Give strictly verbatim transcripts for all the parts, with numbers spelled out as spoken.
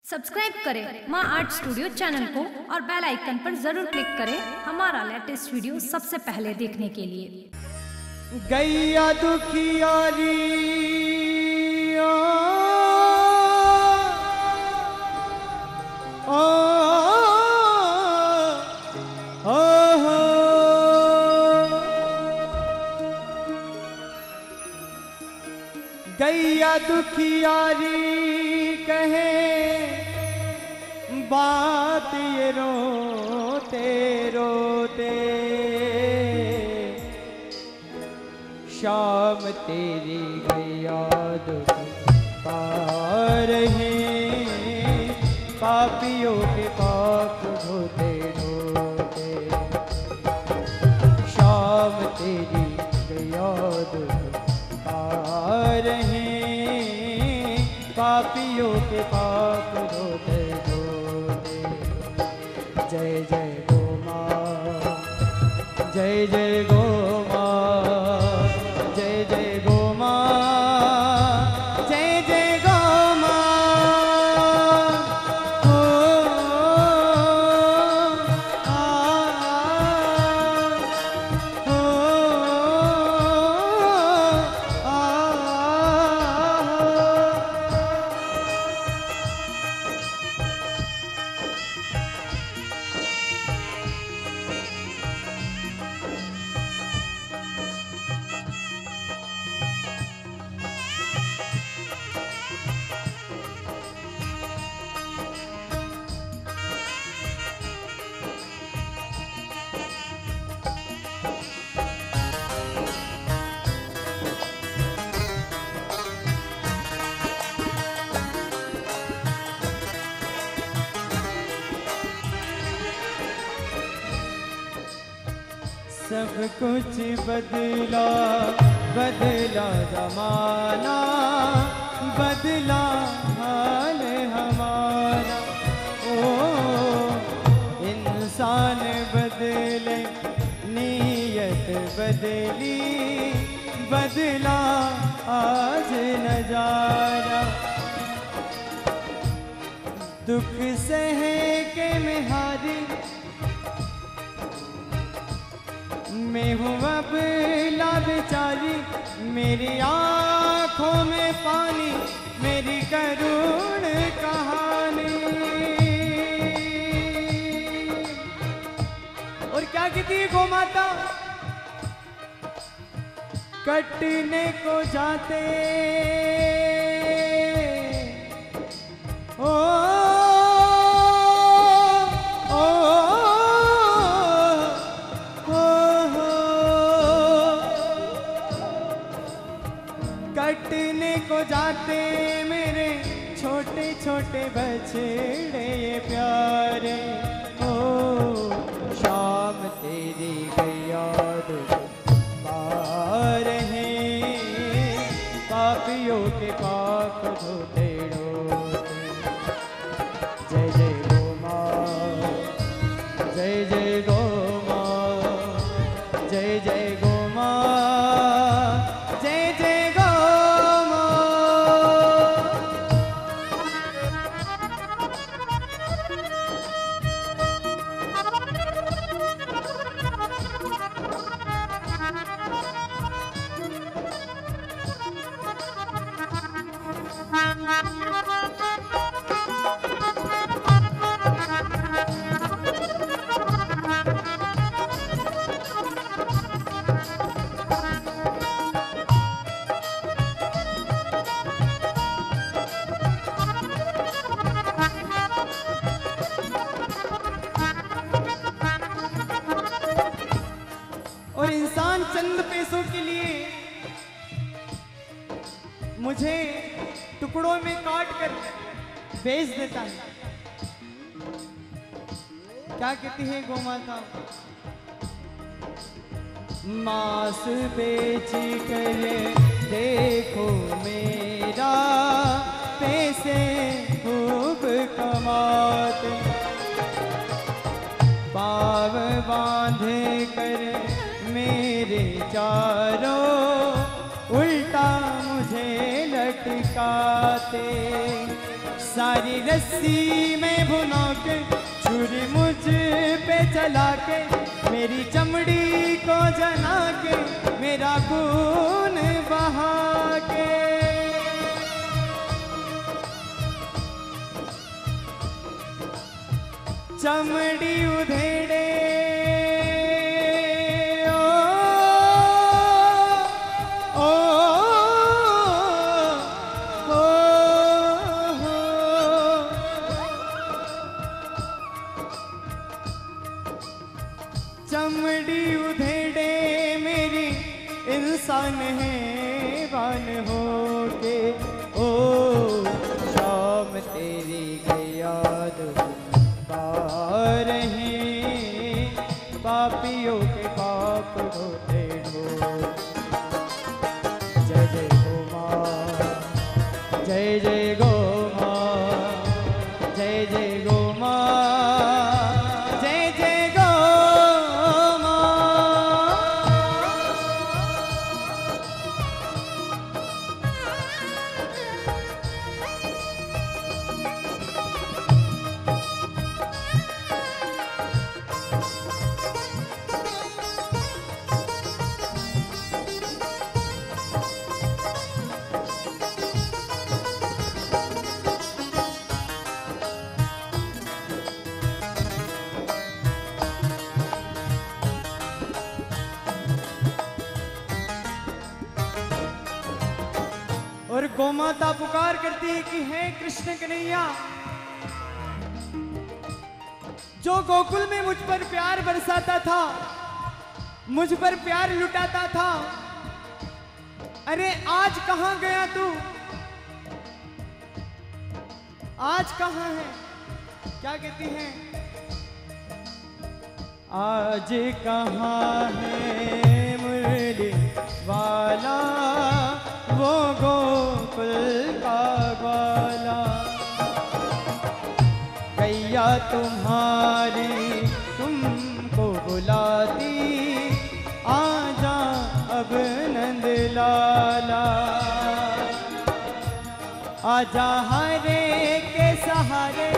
Subscribe करें माँ art studio channel को और बेल आइकन पर जरूर क्लिक करें हमारा लेटेस्ट वीडियो सबसे पहले देखने के लिए। गैया दुखियारी ओ, ओ, ओ, ओ, गैया दुखियारी कहे बात ये रोते रोते, शाम तेरी गैया दुख पार है, पापियों के पाप धोते धोते। शाम तेरी गैया दुख पार है, पापियों के पाप धोते धोते। जय जय गो माँ, जय जय गो सब कुछ बदला बदला जमाना, बदला हाल हमारा। ओ इंसान बदले नीयत बदली, बदला आज नजारा। दुख सहे के मेहारी मैं हूँ अब ला बेचारी, मेरी आँखों में पानी, मेरी करुण कहानी। और क्या कहती है गौ माता? कटने को जाते ओ कटने को जाते मेरे छोटे छोटे बछड़े ये प्यारे। ओ शाम तेरी गैया दुख पार है, पापियों के पाप धोते धोते। जय जय गो माँ, जय जय गो माँ, जय जय गो माँ, जय जय और इंसान चंद पैसों के लिए मुझे टुकड़ों में काट कर बेच देता है। क्या कहती है गौ माता? मांस बेच कर देखो मेरा, पैसे खूब कमाते। पाव बांधे कर मेरे चारों, उल्टा मुझे लटकाते। सारी रस्सी में भुना के छुरी मुझ पे चला के मेरी चमड़ी को जना के मेरा खून बहा के चमड़ी उधेड़े चमड़ी उधेड़े मेरी इंसान है बान हो के ओ शाम तेरी याद पा रहे पापियों के पाप धोते हो। जय जय गो माँ, जय जय गो माँ, जय जय गो माँ, और गोमाता पुकार करती है कि हे कृष्ण कन्हैया, जो गोकुल में मुझ पर प्यार बरसाता था, मुझ पर प्यार लुटाता था, अरे आज कहां गया तू? आज कहां है? क्या कहती हैं? आज कहां है मुरली वाला वो गोकुल का ग्वाला, गैया तुम्हारी तुमको बुलाती, आजा अब नंद लाला, आजा हरे के सहारे,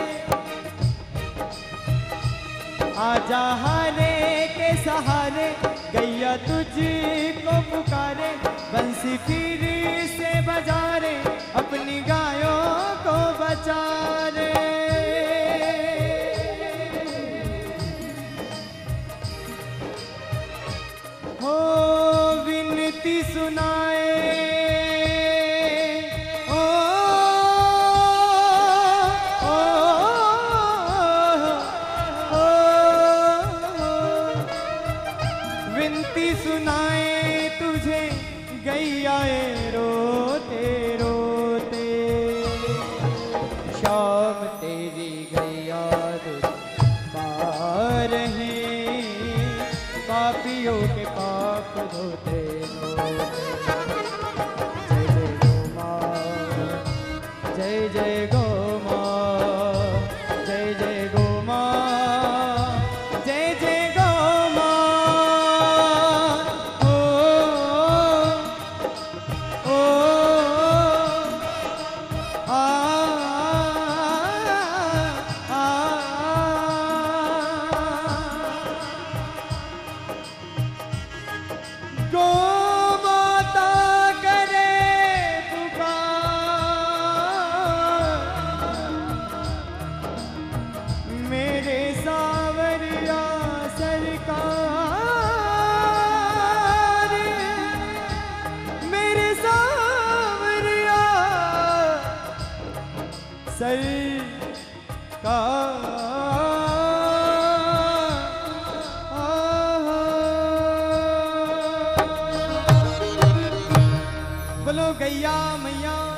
आजा हरे के सहारे, गैया तुझको पुकारे, बंसी फिर से बजा रे, अपनी गायों को बचा रे। हो विनती सुनाए, ओ, ओ, ओ, ओ, विनती सुनाए तुझे गैया रोते रोते, शाम तेरी गैया पा रहे पापियों के पाप धोते धोते। जय जय गो माँ, जय जय गो माँ, जय जय गो माँ, जय जय गो माँ। ओ, आ, आ, आ, गो माता करे पुकार, मेरे सावरिया सरकार, मेरे सावरिया सरकार। बोलो गैया मैया